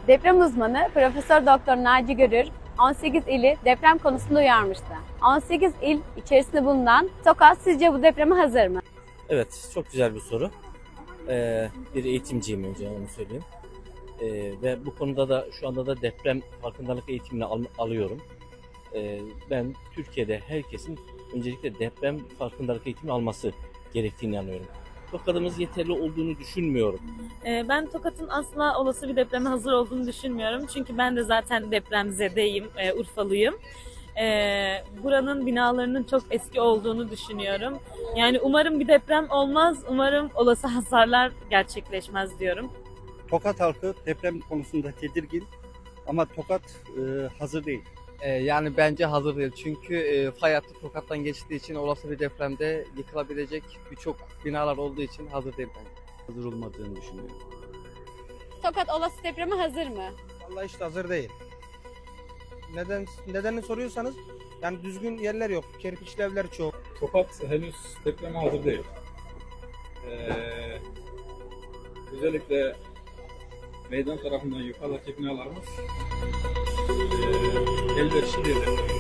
Deprem uzmanı Profesör Doktor Naci Görür 18 ili deprem konusunda uyarmıştı. 18 il içerisinde bulunan Tokat sizce bu depreme hazır mı? Evet, çok güzel bir soru. Bir eğitimciyim, önce onu söyleyeyim. Ve bu konuda da şu anda da deprem farkındalık eğitimini alıyorum. Ben Türkiye'de herkesin öncelikle deprem farkındalık eğitimi alması gerektiğini inanıyorum. Tokat'ımız yeterli olduğunu düşünmüyorum. Ben Tokat'ın asla olası bir depreme hazır olduğunu düşünmüyorum. Çünkü ben de zaten depremzedeyim, Urfalıyım. Buranın binalarının çok eski olduğunu düşünüyorum. Yani umarım bir deprem olmaz, umarım olası hasarlar gerçekleşmez diyorum. Tokat halkı deprem konusunda tedirgin ama Tokat hazır değil. Yani bence hazır değil. Çünkü fay hattı Tokat'tan geçtiği için olası bir depremde yıkılabilecek birçok binalar olduğu için hazır değil bence. Hazır olmadığını düşünüyorum. Tokat olası depreme hazır mı? Vallahi işte hazır değil. Nedenini soruyorsanız yani düzgün yerler yok. Kerpiçli evler çok. Tokat henüz depreme hazır değil. Özellikle meydan tarafından yukarıdaki binalarımız elverişli değil.